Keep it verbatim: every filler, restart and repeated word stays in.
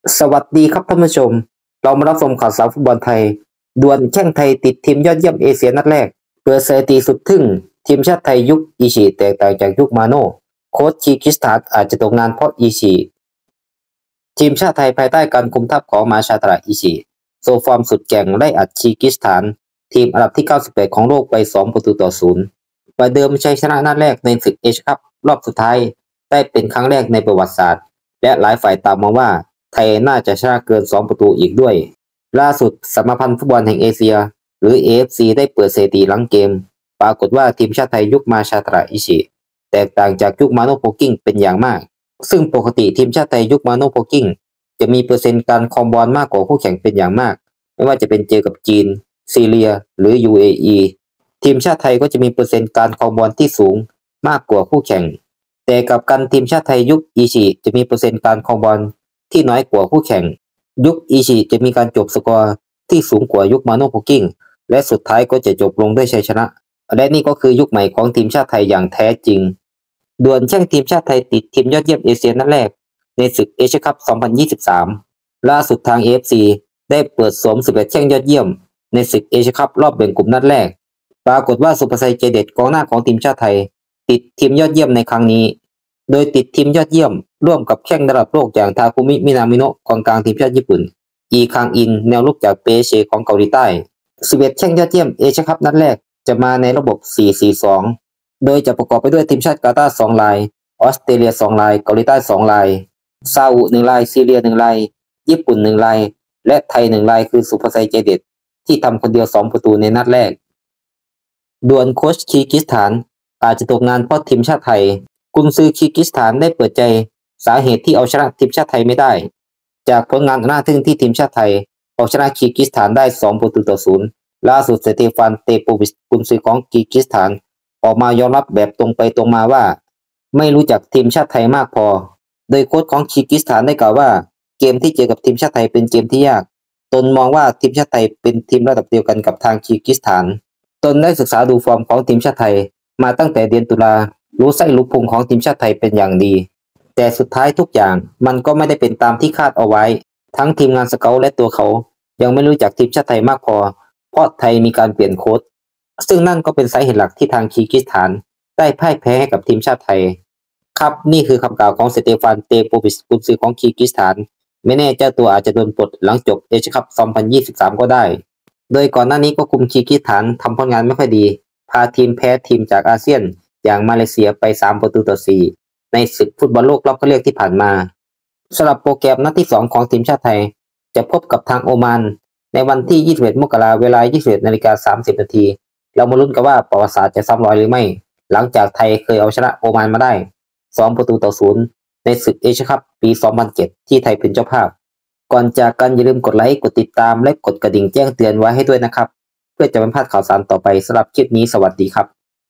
สวัสดีครับท่านผู้ชมเรามารับชมข่าวสารฟุตบอลไทยดวลแข้งไทยติดทีมยอดเยี่ยมเอเชียนัดแรกเปิดสถิติสุดทึ่งทีมชาติไทยยุคอิชิแตกต่างจากยุคมาโน่โค้ชคีกิสถานอาจจะตกงานเพราะอิชิทีมชาติไทยภายใต้การคุมทัพของมาชาตระอิชิโซฟอร์มสุดแกร่งไล่อัดคีกิสถานทีมอันดับที่เก้าสิบแปดของโลกไปสองประตูต่อศูนย์ประเดิมชัยชนะนัดแรกในศึกเอเชียคัพรอบสุดท้ายได้เป็นครั้งแรกในประวัติศาสตร์และหลายฝ่ายตามมองว่าไทยน่าจะชนะเกินสองประตูอีกด้วยล่าสุดสมาพันธ์ฟุตบอลแห่งเอเชียหรือ เอ เอฟ ซี ได้เปิดสถิติหลังเกมปรากฏว่าทีมชาติไทยยุคมาชาตระอิชิแตกต่างจากยุคมาโนโพกิ้งเป็นอย่างมากซึ่งปกติทีมชาติไทยยุคมาโนโพกิ้งจะมีเปอร์เซ็นต์การครองบอลมากกว่าคู่แข่งเป็นอย่างมากไม่ว่าจะเป็นเจอกับจีนซีเรียหรือ ยู เอ อี ทีมชาติไทยก็จะมีเปอร์เซ็นต์การครองบอลที่สูงมากกว่าคู่แข่งแต่กับกันทีมชาติไทยยุคอิชิจะมีเปอร์เซ็นต์การครองบอลที่น้อยกว่าคู่แข่งยุคอิชิจะมีการจบสกอร์ที่สูงกว่ายุคมาโนโพกิ้งและสุดท้ายก็จะจบลงด้วยชัยชนะและนี่ก็คือยุคใหม่ของทีมชาติไทยอย่างแท้จริงดวลแช่งทีมชาติไทยติดทีมยอดเยี่ยมเอเชียนัดแรกในศึกเอเชียคัพสองพันยี่สิบสามล่าสุดทาง เอ เอฟ ซี ได้เปิดสวมสิบเอ็ดแช่งยอดเยี่ยมในศึกเอเชียคัพรอบแบ่งกลุ่มนัดแรกปรากฏว่าสุภชัยใจเด็ดกองหน้าของทีมชาติไทยติดทีมยอดเยี่ยมในครั้งนี้โดยติดทีมยอดเยี่ยมร่วมกับแข้งระดับโลกอย่างทาคุมิมินามิโนะกองกลางทีมชาติญี่ปุ่นอีคังอินแนวรุกจากเปเชของเกาหลีใต้สิบเอ็ดแข้งยอดเยี่ยมเอเชียคัพนัดแรกจะมาในระบบ สี่ สี่ สอง โดยจะประกอบไปด้วยทีมชาติกาตาร์สองรายออสเตรเลียสองรายเกาหลีใต้สองรายซาอุหนึ่งรายซีเรียหนึ่งรายญี่ปุ่นหนึ่งรายและไทยหนึ่งรายคือสุภชัยใจเด็ดที่ทำคนเดียวสองประตูในนัดแรกดวลโค้ชคีกิสถานอาจจะตกงานเพราะทีมชาติไทยกุนซือคีร์กิสถานได้เปิดใจสาเหตุที่เอาชนะทีมชาติไทยไม่ได้จากผลงานน่าทึ่งที่ทีมชาติไทยเอาชนะคีร์กิสถานได้สองประตูต่อศูนย์ล่าสุดสเตฟานเตโปวิชกุนซือของคีร์กิสถานออกมายอมรับแบบตรงไปตรงมาว่าไม่รู้จักทีมชาติไทยมากพอโดยโค้ชของคีร์กิสถานได้กล่าวว่าเกมที่เจอกับทีมชาติไทยเป็นเกมที่ยากตนมองว่าทีมชาติไทยเป็นทีมระดับเดียวกันกับทางคีร์กิสถานตนได้ศึกษาดูฟอร์มของทีมชาติไทยมาตั้งแต่เดือนตุลารู้ไส้รู้พุงของทีมชาติไทยเป็นอย่างดีแต่สุดท้ายทุกอย่างมันก็ไม่ได้เป็นตามที่คาดเอาไว้ทั้งทีมงานสเกาต์และตัวเขายังไม่รู้จักทีมชาติไทยมากพอเพราะไทยมีการเปลี่ยนโค้ชซึ่งนั่นก็เป็นสาเหตุหลักที่ทางคีร์กิสถานได้พ่ายแพ้ให้กับทีมชาติไทยครับนี่คือคำกล่าวของสเตฟานเตโปวิชกุนซือของคีร์กิสถานไม่แน่เจ้าตัวอาจจะโดนปลดหลังจบเอเชียคัพสองพันยี่สิบสามก็ได้โดยก่อนหน้านี้ก็คุมคีร์กิสถานทำผลงานไม่ค่อยดีพาทีมแพ้ทีมจากอาเซียนอย่างมาเลเซียไปสามประตูต่อสี่ในศึกฟุตบอลโลกรอบคัดเลือกที่ผ่านมาสำหรับโปรแกรมนัดที่สองของทีมชาติไทยจะพบกับทางโอมานในวันที่ยี่สิบเอ็ดมกราคมเวลา ยี่สิบเอ็ดนาฬิกาสามสิบนาทีเรามาลุ้นกันว่าประวัติศาสตร์จะซ้ำรอยหรือไม่หลังจากไทยเคยเอาชนะโอมานมาได้สองประตูต่อศูนย์ในศึกเอเชียคัพปีสองพันเจ็ดที่ไทยเป็นเจ้าภาพก่อนจากกันอย่าลืมกดไลค์กดติดตามและกดกระดิ่งแจ้งเตือนไว้ให้ด้วยนะครับเพื่อจะไม่พลาดข่าวสารต่อไปสำหรับคลิปนี้สวัสดีครับ